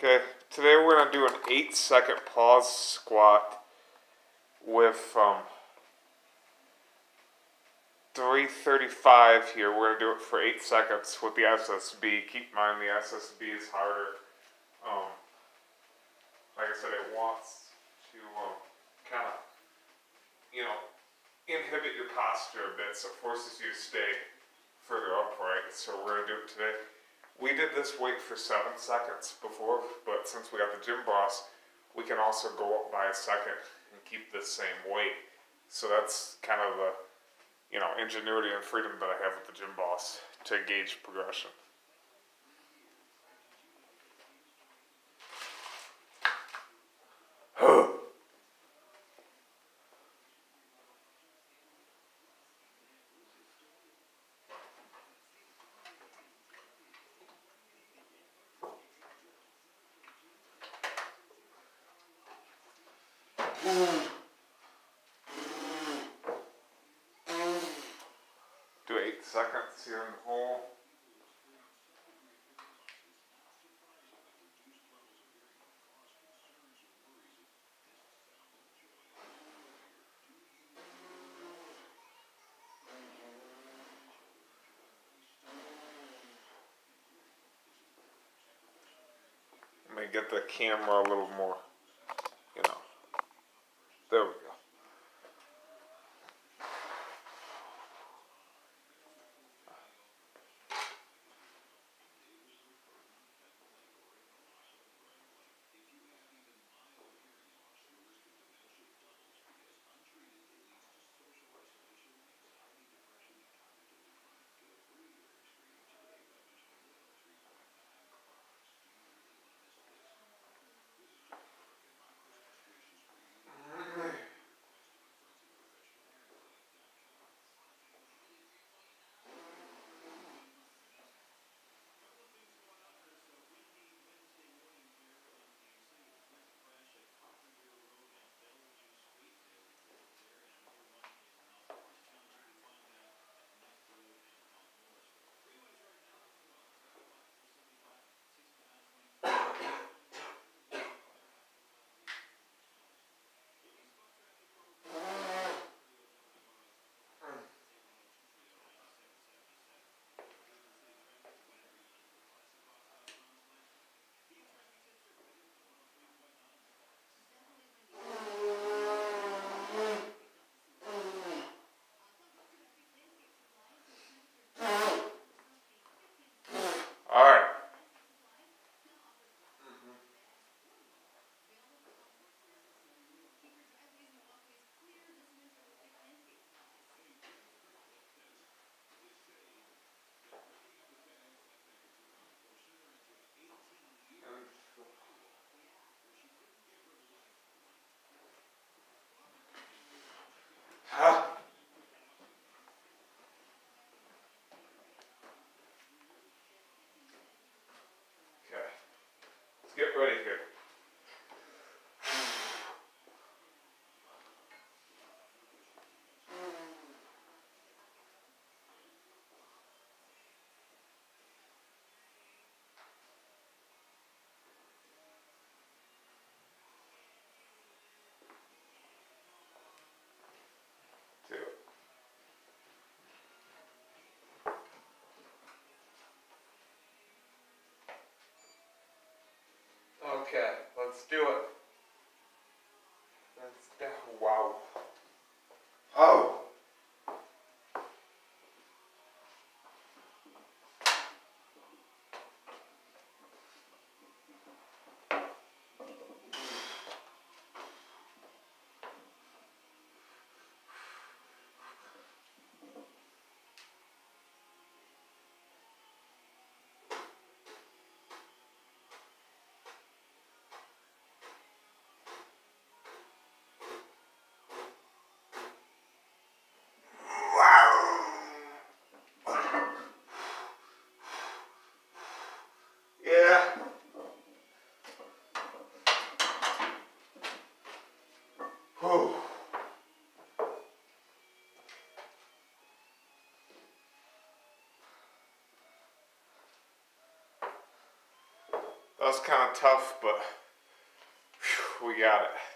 Okay, today we're going to do an 8-second pause squat with 335 here. We're going to do it for 8 seconds with the SSB. Keep in mind the SSB is harder. Like I said, it wants to kind of, inhibit your posture a bit, so it forces you to stay further upright. So we're going to do it today. We did this weight for 7 seconds before, but since we got the Gym Boss, we can also go up by a second and keep this same weight. So that's kind of the, ingenuity and freedom that I have with the Gym Boss to gauge progression. Do 8 seconds here in the hole. Let me get the camera a little more, there we go. Okay, let's get ready here. Okay, let's do it. Wow. Oh! That was kind of tough, but whew, we got it.